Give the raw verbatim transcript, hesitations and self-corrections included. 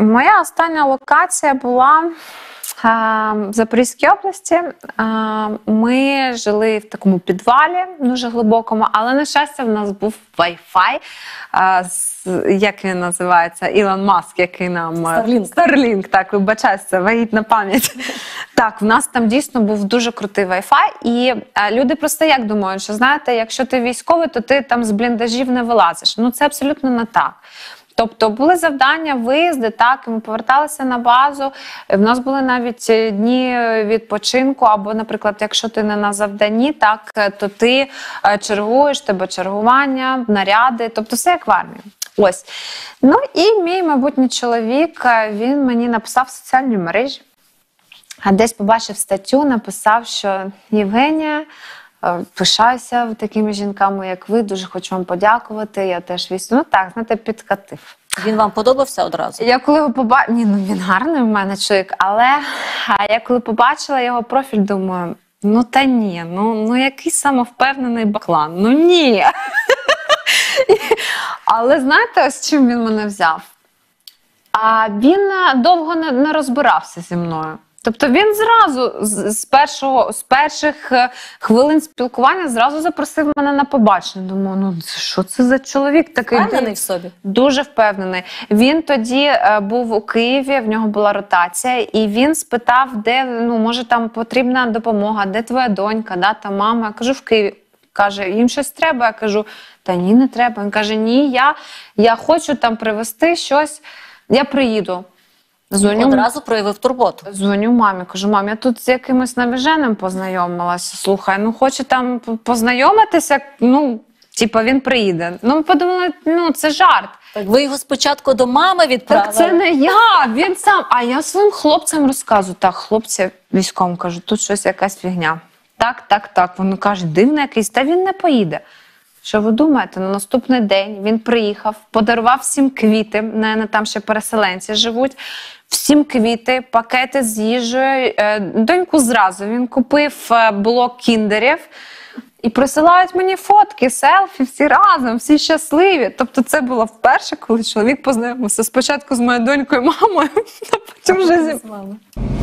Моя остання локація була в Запорізькій області. Ми жили в такому підвалі, дуже глибокому, але, на щастя, в нас був Wi-Fi, як він називається, Ілон Маск, який нам... Starlink. Starlink, так, вибачаюсь, це вагітна пам'ять. Так, в нас там дійсно був дуже крутий Wi-Fi, і люди просто як думають, що, знаєте, якщо ти військовий, то ти там з бліндажів не вилазиш. Ну, це абсолютно не так. Тобто були завдання, виїзди, так, і ми поверталися на базу. В нас були навіть дні відпочинку, або, наприклад, якщо ти не на завданні, так, то ти чергуєш, тебе чергування, наряди, тобто все як в армії. Ось. Ну і мій майбутній чоловік, він мені написав в соціальній мережі, а десь побачив статтю, написав, що Євгенія, пишаюся такими жінками, як ви, дуже хочу вам подякувати, я теж військовий. Ну так, знаєте, підкатив. Він вам подобався одразу? Я коли його побачила, ні, ну він гарний в мене чоловік, але я коли побачила його профіль, думаю, ну та ні, ну, ну який самовпевнений баклан, ну ні. Але знаєте, ось чим він мене взяв? А він довго не, не розбирався зі мною. Тобто він зразу, з, першого, з перших хвилин спілкування, зразу запросив мене на побачення. Думаю, ну що це за чоловік такий? Впевнений в собі? Дуже впевнений. Він тоді е, був у Києві, в нього була ротація, і він спитав, де, ну, може там потрібна допомога, де твоя донька, да, та мама. Я кажу, в Києві. Каже, їм щось треба? Я кажу, та ні, не треба. Він каже, ні, я, я хочу там привезти щось, я приїду. Дзвоню, одразу проявив турботу. Дзвоню мамі, кажу, мам, я тут з якимось навіженим познайомилася, слухай, ну хоче там познайомитися, ну, типа він приїде. Ну, ми подумали, ну, це жарт. Так ви його спочатку до мами відправили? Так це не я, він сам. А я своїм хлопцям розказую, так, хлопці військовим кажу, тут щось якась фігня. Так, так, так. Вони кажуть, дивно якийсь, та він не поїде. Що ви думаєте, на наступний день він приїхав, подарував всім квіти, не там ще переселенці живуть, всім квіти, пакети з їжею, доньку зразу. Він купив блок кіндерів і присилають мені фотки, селфі, всі разом, всі щасливі. Тобто це було вперше, коли чоловік познайомився спочатку з моєю донькою, мамою, а потім вже зі мною.